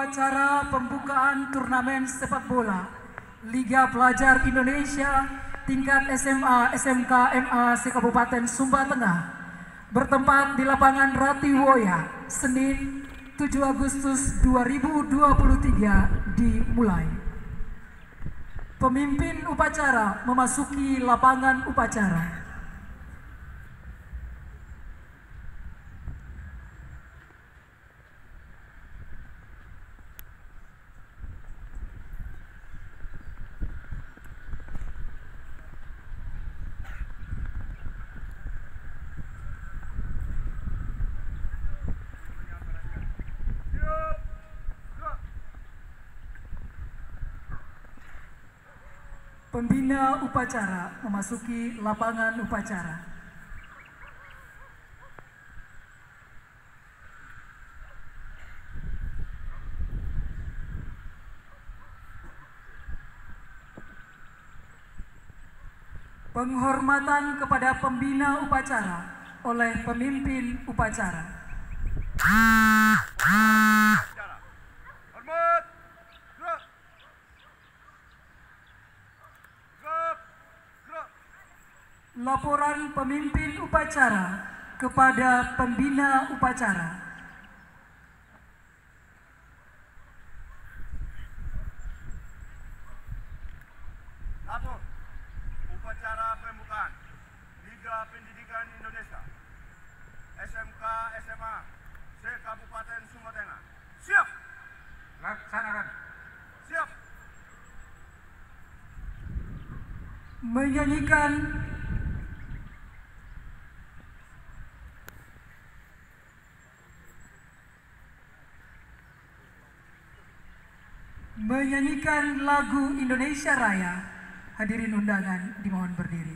upacara pembukaan turnamen sepak bola Liga Pelajar Indonesia tingkat SMA SMK MA Kabupaten Sumba Tengah bertempat di lapangan Ratiwoya, Senin 7 Agustus 2023 dimulai. Pemimpin upacara memasuki lapangan upacara. Pembina upacara memasuki lapangan upacara. Penghormatan kepada pembina upacara oleh pemimpin upacara. Laporan pemimpin upacara kepada pembina upacara. Lapor upacara pembukaan Liga Pendidikan Indonesia SMK SMA se-Kabupaten Sumba Tengah. Siap. Laksanakan. Siap. Menyanyikan lagu Indonesia Raya. Hadirin undangan dimohon berdiri.